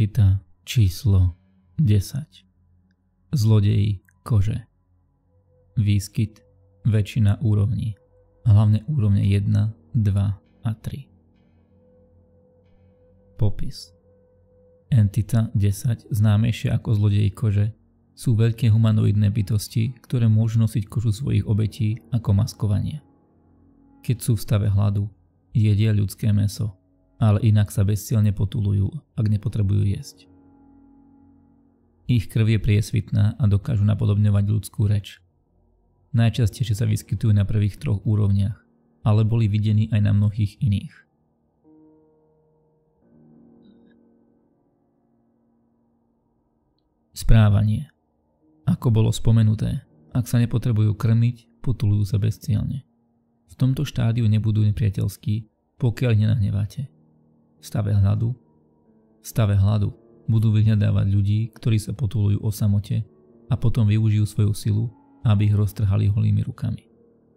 Entita číslo 10. Zlodeji kože. Výskyt väčšina úrovní, hlavne úrovne 1, 2 a 3. Popis. Entita 10, známejšie ako zlodeji kože, sú veľké humanoidné bytosti, ktoré môžu nosiť kožu svojich obetí ako maskovanie. Keď sú v stave hladu, jedia ľudské mäso, ale inak sa bezcielne potulujú, ak nepotrebujú jesť. Ich krv je priesvitná a dokážu napodobňovať ľudskú reč. Najčastejšie sa vyskytujú na prvých 3 úrovniach, ale boli videní aj na mnohých iných. Správanie. Ako bolo spomenuté, ak sa nepotrebujú krmiť, potulujú sa bezcielne. V tomto štádiu nebudú nepriateľskí, pokiaľ ich nenahneváte. V stave hladu budú vyhľadávať ľudí, ktorí sa potulujú o samote a potom využijú svoju silu, aby ich roztrhali holými rukami.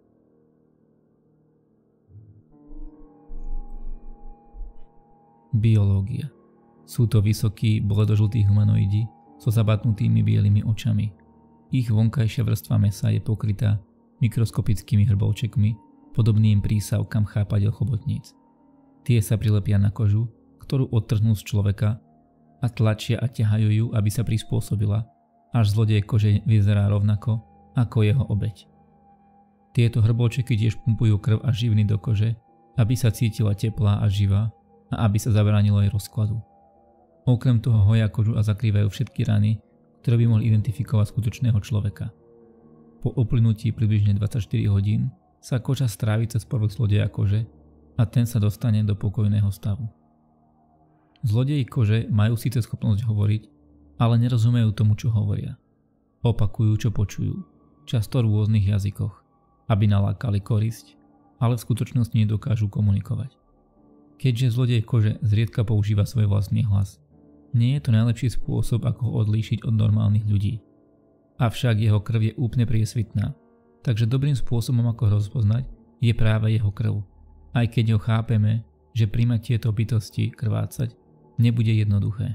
Biológia. Sú to vysokí, bledožltí humanoidi so zabatnutými bielými očami. Ich vonkajšia vrstva mäsa je pokrytá mikroskopickými hrbovčekmi, podobným prísavkám chápadiel chobotníc. Tie sa prilepia na kožu, ktorú odtrhnú z človeka a tlačia a ťahajú ju, aby sa prispôsobila, až zlodej kože vyzerá rovnako ako jeho obeť. Tieto hrbovčeky tiež pumpujú krv a živiny do kože, aby sa cítila teplá a živá a aby sa zabránilo jej rozkladu. Okrem toho hoja kožu a zakrývajú všetky rany, ktoré by mohli identifikovať skutočného človeka. Po uplynutí približne 24 hodín sa koža strávi cez povrch zlodeja kože a ten sa dostane do pokojného stavu. Zlodeji kože majú síce schopnosť hovoriť, ale nerozumejú tomu, čo hovoria. Opakujú, čo počujú, často v rôznych jazykoch, aby nalákali korisť, ale v skutočnosti nedokážu komunikovať. Keďže zlodej kože zriedka používa svoj vlastný hlas, nie je to najlepší spôsob, ako ho odlíšiť od normálnych ľudí. Avšak jeho krv je úplne priesvitná, takže dobrým spôsobom, ako ho rozpoznať, je práve jeho krv. Aj keď ho chápeme, že príjmať tieto bytosti krvácať nebude jednoduché.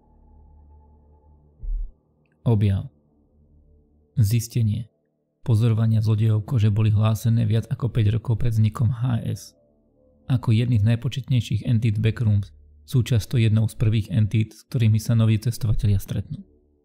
Objav. Zistenie. Pozorovania zlodejov kože boli hlásené viac ako 5 rokov pred vznikom HS. Ako jedný z najpočetnejších entít backrooms sú často jednou z prvých entít, s ktorými sa noví cestovatelia stretnú.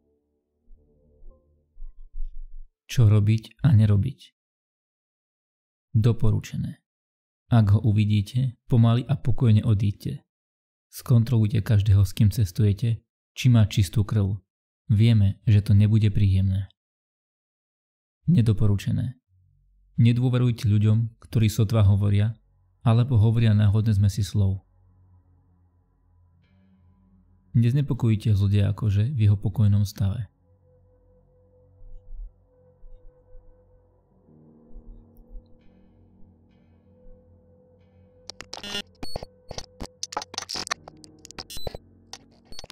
Čo robiť a nerobiť? Doporučené. Ak ho uvidíte, pomaly a pokojne odíďte. Skontrolujte každého, s kým cestujete, či má čistú krv. Vieme, že to nebude príjemné. Nedoporučené. Nedôverujte ľuďom, ktorí sotva hovoria, alebo hovoria náhodné zmesy slov. Neznepokojujte zlodeja kože v jeho pokojnom stave.